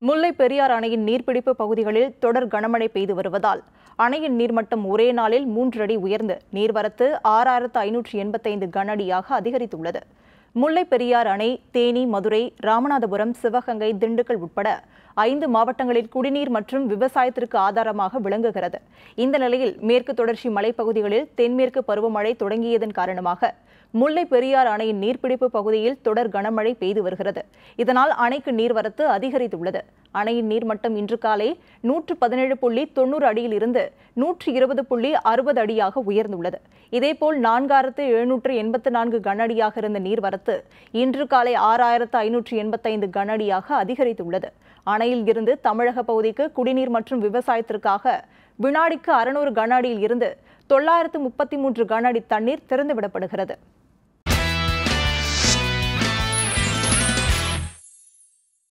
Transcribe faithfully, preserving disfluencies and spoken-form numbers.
முல்லை பெரியாறு அணையின் நீர்பிடிப்பு பகுதிகளில் தொடர் கனமழை பெய்து வருவதால் அணையின் நீர்மட்டம் ஒரே நாளில் மூன்று அடி உயர்ந்து நீர்வரத்து ஆறாயிரத்து ஐநூற்று எண்பத்தைந்து கனஅடியாக அதிகரித்துள்ளது. முல்லை பெரியாறு அணை தேனி, மதுரை, ராமநாதபுரம், சிவகங்கை, திண்டுக்கல் உட்பட ஐந்து மாவட்டங்களில் குடிநீர் மற்றும் விவசாயத்திற்கு ஆதாரமாக விளங்குகிறது. இந்த நிலையில் மேற்கு தொடர்ச்சி மலைப்பகுதிகளில் தென்மேற்கு பருவமழை தொடங்கியதன் காரணமாக முல்லை பெரியாறு அணையின் நீர்பிடிப்பு பகுதியில் தொடர் கனமழை பெய்து வருகிறது. இதனால் அணைக்கு நீர்வரத்து அதிகரித்துள்ளது. அணையின் நீர்மட்டம் இன்று காலை நூற்று பதினேழு புள்ளி தொன்னூறு அடியில் இருந்து நூற்று இருபது புள்ளி அறுபது அடியாக உயர்ந்துள்ளது. இதேபோல் நான்காயிரத்து எழுநூற்று எண்பத்து நான்கு கனஅடியாக இருந்த நீர்வரத்து இன்று காலை ஆறாயிரத்து ஐநூற்று எண்பத்தைந்து கனஅடியாக அதிகரித்துள்ளது. அணையில் இருந்து தமிழக பகுதிக்கு குடிநீர் மற்றும் விவசாயத்திற்காக வினாடிக்கு அறுநூறு கன அடியில் இருந்து தொள்ளாயிரத்து முப்பத்தி மூன்று கன அடி தண்ணீர் திறந்துவிடப்படுகிறது.